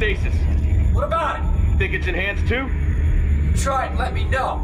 stasis. What about it? Think it's enhanced too? Try it and let me know.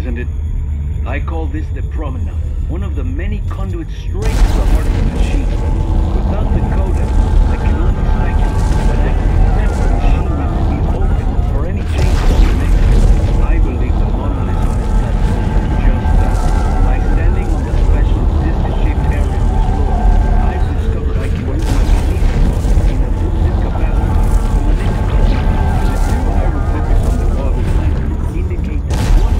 isn't it? I call this the Promenade, one of the many conduits straight to the heart of the machine. Without the codex, I can only speculate that accidentally the machine needs to be open for any changes to be made. I believe the monolith on its platform just that. By standing on the special disc-shaped area of the floor, I've discovered I can use my kinesis in a boosted capacity to manipulate. The two hieroglyphics on the wall behind indicate that one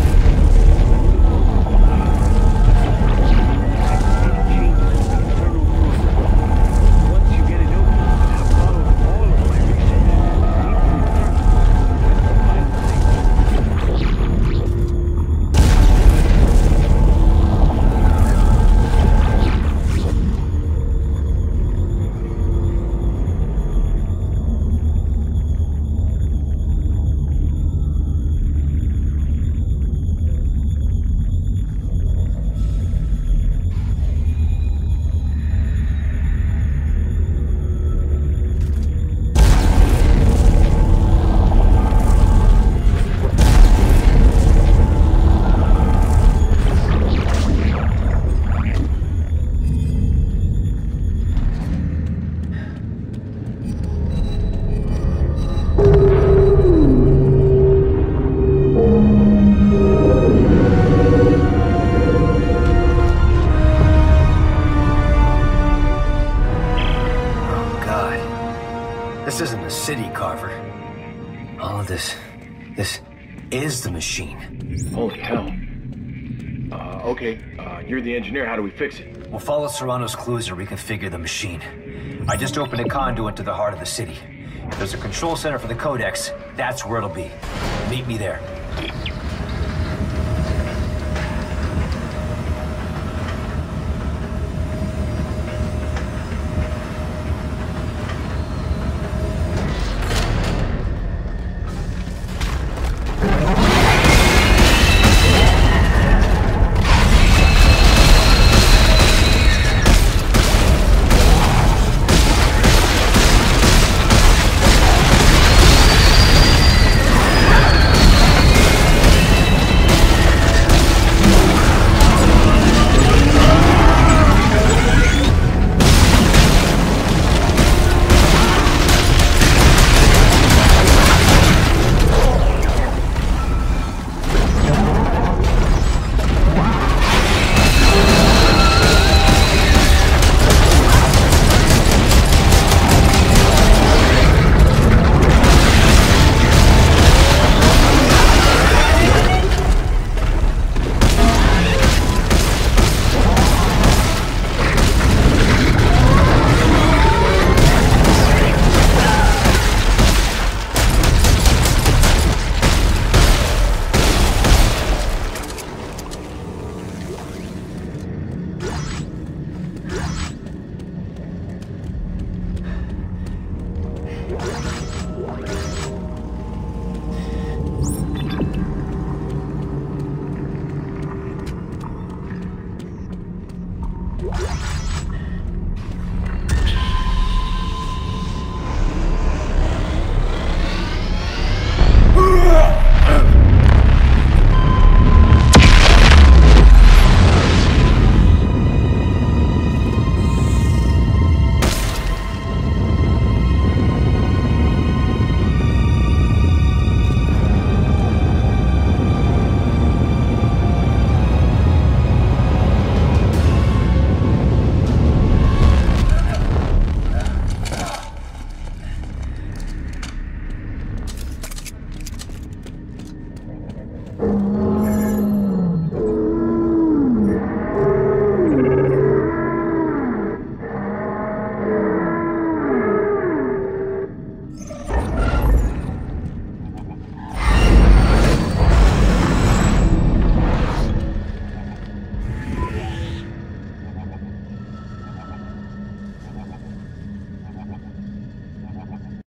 is the machine. Holy hell. Okay, you're the engineer. How do we fix it? We'll follow Serrano's clues and reconfigure the machine. I just opened a conduit to the heart of the city. If there's a control center for the Codex, that's where it'll be. Meet me there.